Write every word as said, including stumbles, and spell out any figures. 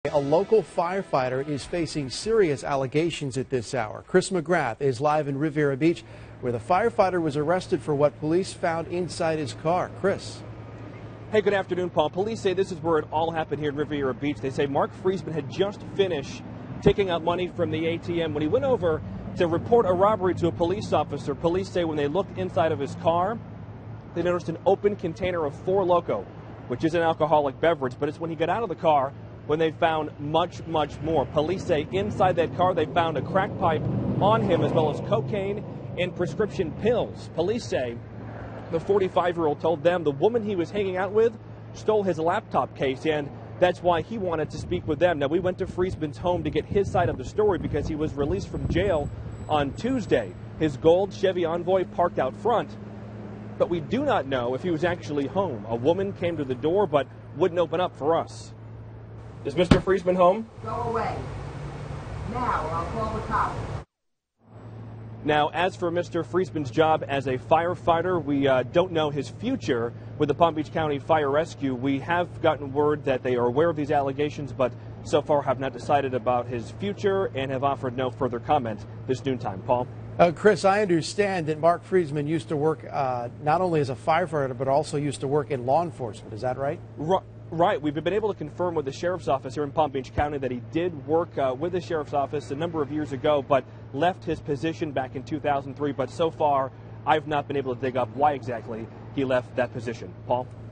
A local firefighter is facing serious allegations at this hour. Chris McGrath is live in Riviera Beach, where the firefighter was arrested for what police found inside his car. Chris. Hey, good afternoon, Paul. Police say this is where it all happened here in Riviera Beach. They say Mark Friesman had just finished taking out money from the A T M when he went over to report a robbery to a police officer. Police say when they looked inside of his car, they noticed an open container of Four Loko, which is an alcoholic beverage, but it's when he got out of the car when they found much, much more. Police say inside that car they found a crack pipe on him as well as cocaine and prescription pills. Police say the forty-five-year-old told them the woman he was hanging out with stole his laptop case, and that's why he wanted to speak with them. Now, we went to Friesman's home to get his side of the story because he was released from jail on Tuesday. His gold Chevy Envoy parked out front, but we do not know if he was actually home. A woman came to the door but wouldn't open up for us. Is Mister Friesman home? Go away. Now, or I'll call the cops. Now, as for Mister Friesman's job as a firefighter, we uh, don't know his future with the Palm Beach County Fire Rescue. We have gotten word that they are aware of these allegations, but so far have not decided about his future and have offered no further comment this noontime. Paul? Uh, Chris, I understand that Mark Friesman used to work uh, not only as a firefighter, but also used to work in law enforcement. Is that right? Right. Right. We've been able to confirm with the Sheriff's Office here in Palm Beach County that he did work uh, with the Sheriff's Office a number of years ago, but left his position back in two thousand three. But so far, I've not been able to dig up why exactly he left that position. Paul?